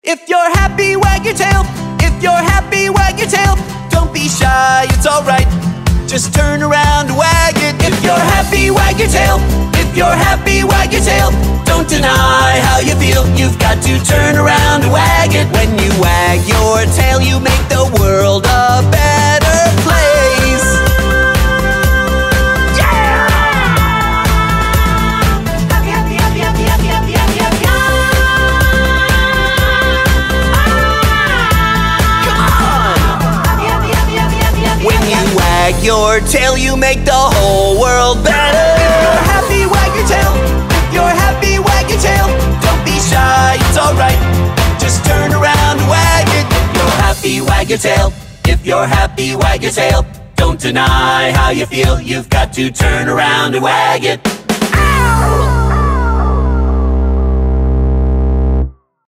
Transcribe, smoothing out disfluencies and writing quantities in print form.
If you're happy, wag your tail. If you're happy, wag your tail. Don't be shy, it's alright. Just turn around and wag it. If you're happy, wag your tail. If you're happy, wag your tail. Don't deny how you feel. You've got to turn around and wag it. When you wag your tail, you make the world a better place. Yeah! Happy, happy, happy, happy, happy, happy, happy, happy. Come on! Happy, happy, happy, happy, happy, happy. When you wag your tail, you make the whole world better. If you're happy, wag your tail. If you're happy, wag your tail. Don't be shy, it's alright. Just turn around and wag it. If you're happy, wag your tail. If you're happy, wag your tail. Don't deny how you feel. You've got to turn around and wag it. Ow!